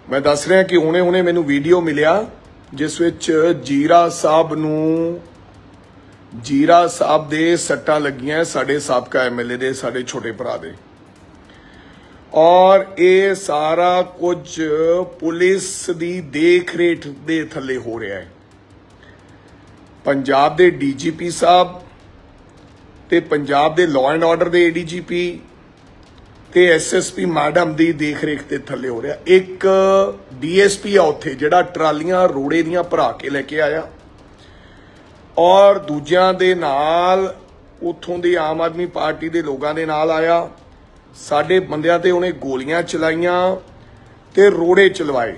मैं दस रहा कि हुणे हुणे मैनू वीडियो मिलिया जिस विच जीरा साहब दे सट्टां लगियां साडे साबका MLA दे साडे छोटे भरा दे और ये सारा कुछ पुलिस दी देख रेख दे थले हो रहा है। पंजाब दे DGP साहब ते पंजाब दे लॉ एंड ऑर्डर दे ADGP ते SSP मैडम दी देख रेख ते थले हो रहा। एक DSP आ उत्थे जिहड़ा ट्रालियां रोड़े दियां भरा के लेके आया और दूजियां दे नाल उत्थों दी आम आदमी पार्टी दे लोगां दे नाल आया। साडे बंदियां ते उन्हें गोलियां चलाइयां ते रोड़े चलवाए।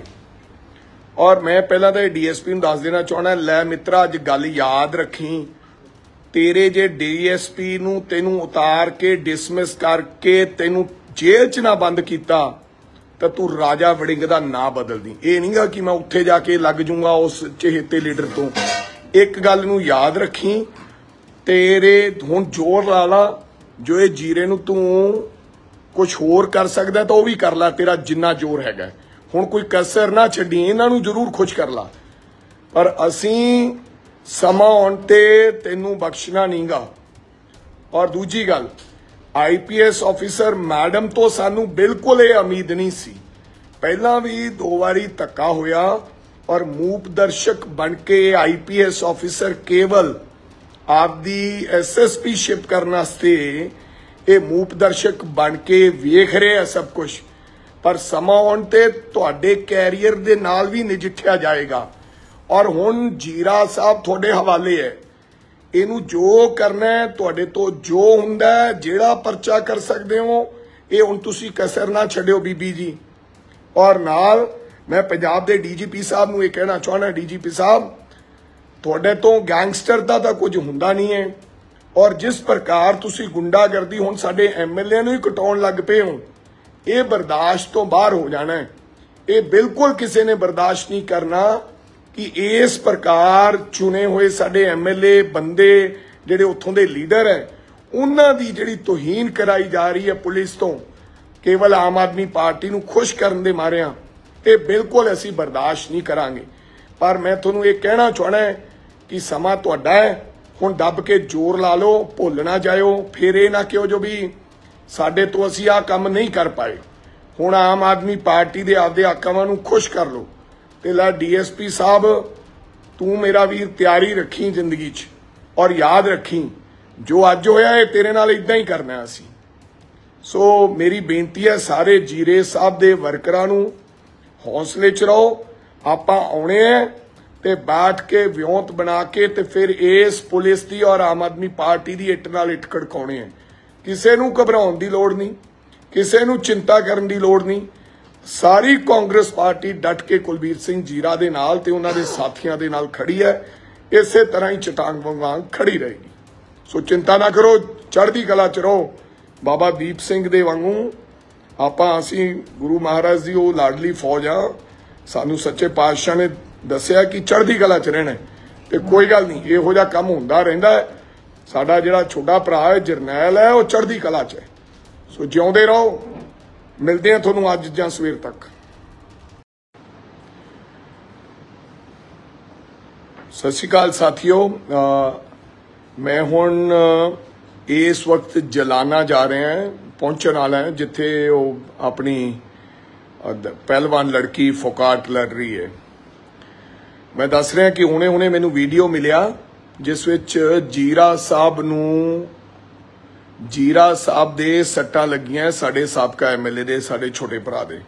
और मैं पहला तो DSP नूं दस देना चाहना, लै मित्रा अज गल याद रखी, तेरे जे DSP नूं तैनूं उतार के डिसमिस करके तैनूं जेल च ना बंद किया तो तू राजा वड़िंग दा ना बदल दी। ये नहीं गा कि मैं उत्थे जाके लग जूंगा उस चहेते लीडर तो। एक गल नूं याद रखी, तेरे हुण जोर ला ला, जो ये जीरे नूं तू कुछ होर कर सकदा तो वह भी कर ला, तेरा जिन्ना जोर हैगा। हुण कोई कसर ना छड्डी, इन्हां नूं जरूर खुश कर ला, पर असीं समा आउण ते तैनूं बख्शना नहीं गा। और दूजी गल, IPS ऑफिसर मैडम तो सानू बिल्कुल ये उम्मीद नहीं सी। पहला भी 2 बारी धक्का होया और मूक दर्शक बन के IPS ऑफिसर केवल आपदी SSP शिप करने वास्ते ये मूक दर्शक बन के वेख रहे हैं सब कुछ, पर समा आउण ते तुहाडे कैरियर दे नाल भी नजिठिया जाएगा। और हुण जीरा साहब तुहाडे हवाले है, इनू जो करना है तुहाडे तो जो हुंदा है, जेड़ा परचा कर सकते हो, ये हुण तुसीं कसर ना छड्डियो बीबी जी। और नाल मैं पंजाब दे DGP साहब नूं ये कहना चाहना, DGP साहब तुहाडे तो गैंगस्टर दा तां कुछ हुंदा नहीं है, और जिस प्रकार तुसीं गुंडागर्दी हुण साडे MLA नूं ही कटाउण लग पे हो, ये बर्दाश्त तो बाहर हो जाना है। ये बिल्कुल किसी ने बर्दाश्त नहीं करना कि इस प्रकार चुने हुए साडे MLA बंदे जिहड़े उत्थों दे लीडर है, उन्हां दी जिहड़ी तौहीन कराई जा रही है पुलिस तो केवल आम आदमी पार्टी नूं खुश करन दे मारियां, ये बिल्कुल असीं बर्दाश्त नहीं करांगे। पर मैं तुहानूं ये कहना चाहना है कि समा तुहाडा है, हुण दब के जोर ला लो, भुल ना जाओ, फिर ये ना कहो जो भी साडे तो असीं आ काम नहीं कर पाए। हुण आम आदमी पार्टी दे आपदे आकावां नूं खुश कर लो। ते ला DSP साहब तू मेरा वीर तैयारी रखी जिंदगी च, और याद रखी जो अज होया है तेरे नाल इदां ही करना है असीं। सो मेरी बेनती है सारे जीरे साहब दे वर्करां नूं हौसले च रहो, आपां आउणे है ते बैठ के विਉਂਤ बना के ते फिर इस पुलिस दी और आम आदमी पार्टी दी इट नाल इट खड़काउणे है। किसे नूं घबराउण दी लोड़ नहीं, किसे नूं चिंता करन दी लोड़ नहीं। सारी कांग्रेस पार्टी डट के कुलबीर सिंह जीरा दे नाल ते उन्हां दे साथियां दे नाल खड़ी है, इसे तरह ही चटांग वांग खड़ी रहेगी। सो चिंता ना करो, चढ़दी कला च रहो। बाबा दीप सिंह दे वांगू आपां असीं गुरु महाराज दी ओह लाडली फौज आ, सानू सच्चे पातशाह ने दस्सिया कि चढ़दी कला च रहना ते कोई गल नहीं, इहो जिहा काम हुंदा रहिंदा है। साडा जिहड़ा छोटा भरा है जरनैल है, वह चढ़दी कला च है। सो जिउंदे रहो, मिलते हैं तुहानूं अज जां सवेर तक। सत श्री अकाल साथियों, मैं हुण इस वक्त जलाना जा रहे हैं, पहुंचने वाला है जिथे वो अपनी पहलवान लड़की फोकाट लड़ रही है। मैं दस रहा कि हुणे हुणे मैनू वीडियो मिलिया जिस विच जीरा साहब दे सट्टां लगियां साडे साबका MLA दे साडे छोटे भरा दे,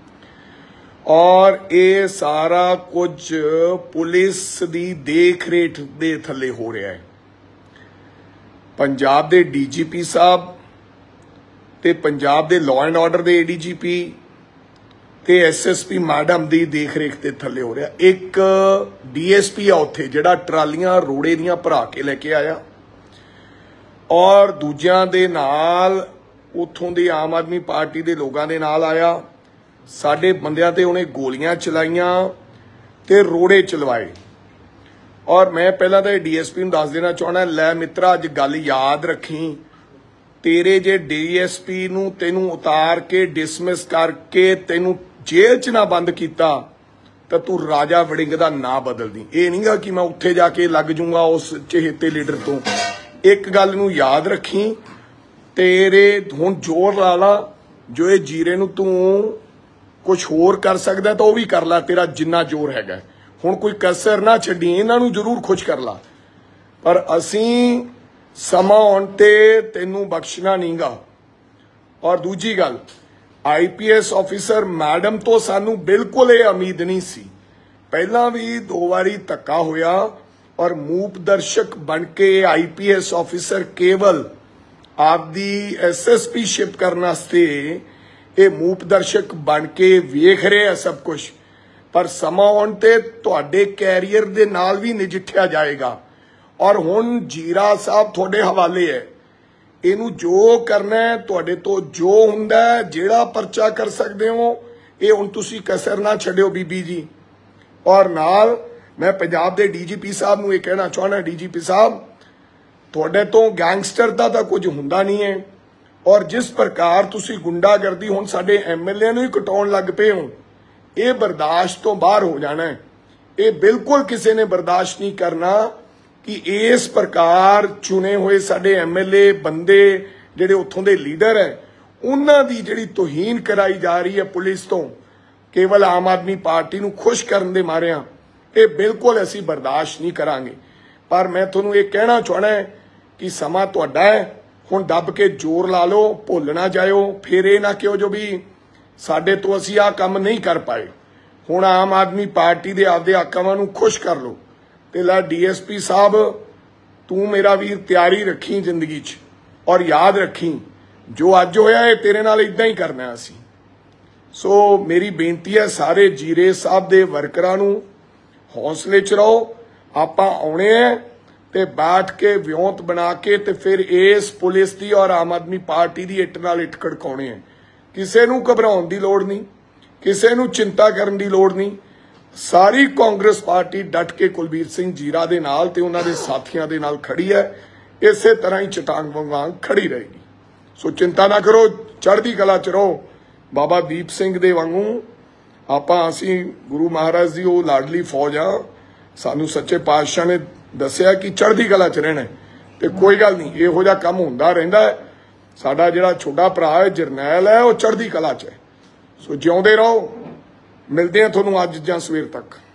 और ये सारा कुछ पुलिस दी देख रेख दे थले हो रहा है। पंजाब दे DGP साहब ते पंजाब दे लॉ एंड ऑर्डर दे ADGP ते SSP मैडम दी देख रेख ते थले हो रहा। एक DSP आ उत्थे जिहड़ा ट्रालियां रोड़े दियां भरा के लेके आया और दूजियां दे नाल उत्थों दी आम आदमी पार्टी दे लोगां दे नाल आया। साडे बंदियां ते उन्हें गोलियां चलाइयां ते रोड़े चलवाए। और मैं पहला तो DSP नूं दस देना चाहना, लै मित्रा अज गल याद रखी, तेरे जे DSP नूं तैनूं उतार के डिसमिस करके तैनूं जेल च ना बंद किया तो तू राजा वड़िंग का ना बदल दी। ये नहीं गा कि मैं उत्थे जाके लग जूंगा उस चहेते लीडर तो। एक गल नूं याद रखी, तेरे हुण जोर ला ला, जो ये जीरे नूं तू कुछ होर कर सकदा तो वह भी कर ला, तेरा जिन्ना जोर हैगा। हुण कोई कसर ना छड्डी, इन्हां नूं जरूर खुश कर ला, पर असीं समा आउण ते तैनूं बख्शना नहीं गा। और दूजी गल, IPS ऑफिसर मैडम तो सानू बिल्कुल ये उम्मीद नहीं सी। पहला भी 2 बारी धक्का होया और मूप दर्शक बन के IPS ऑफिसर केवल आपदी SSP शिप करने वास्ते ये मूप दर्शक बन के वेख रहे हैं सब कुछ, पर समा आउण ते तुहाडे कैरियर दे नाल भी नजिठिया जाएगा। और हुण जीरा साहब तुहाडे हवाले है, इनू जो करना है तुहाडे तो जो हुंदा है, जेड़ा परचा कर सकते हो, ये हुण तुसीं कसर ना छड्डियो बीबी जी। और नाल मैं पंजाब दे DGP साहब नूं ये कहना चाहना, DGP साहब तुहाडे तो गैंगस्टर दा तां कुछ हुंदा नहीं है, और जिस प्रकार तुसीं गुंडागर्दी हुण साडे MLA नूं ही कटाउण लग पे हो, ये बर्दाश्त तो बाहर हो जाना है। ये बिल्कुल किसी ने बर्दाश्त नहीं करना कि इस प्रकार चुने हुए साडे MLA बंदे जिहड़े उत्थों दे लीडर है, उन्हां दी जिहड़ी तौहीन कराई जा रही है पुलिस तो केवल आम आदमी पार्टी नूं खुश करन दे मारियां, ये बिल्कुल असीं बर्दाश्त नहीं करांगे। पर मैं तुहानूं ये कहना चाहना है कि समा तुहाडा है, हुण दब के जोर ला लो, भुल ना जाओ, फिर ये ना कहो जो भी साडे तो असीं आ काम नहीं कर पाए। हुण आम आदमी पार्टी दे आपदे आकावां नूं खुश कर लो। ते ला DSP साहब, तू मेरा वीर तैयारी रखी जिंदगी च, और याद रखी जो अज होया है तेरे नाल इदां ही करना है असीं। सो मेरी बेनती है सारे जीरे साहब दे वर्करां नूं, हौसले च रहो। आपां आउणे है ते बैठ के विਉਂਤ बना के ते फिर इस पुलिस दी और आम आदमी पार्टी दी इट नाल इट खड़काउणे है। किसे नूं घबराउण दी लोड़ नहीं, किसे नूं चिंता करन दी लोड़ नहीं। सारी कांग्रेस पार्टी डट के कुलबीर सिंह जीरा दे नाल ते उन्हां दे साथियां दे नाल खड़ी है, इसे तरह ही चटांग वांग खड़ी रहेगी। सो चिंता ना करो, चढ़दी कला च रहो। बाबा दीप सिंह दे वांगू आपां असीं गुरु महाराज दी ओह लाडली फौज आ, सानू सच्चे पातशाह ने दस्सिया कि चढ़दी कला च रहना ते कोई गल नहीं, इहो जिहा काम हुंदा रहिंदा है। साडा जिहड़ा छोटा भरा है जरनैल है, वह चढ़दी कला च है। सो जिउंदे रहो, मिलते हैं तुहानूं अज जां सवेर तक।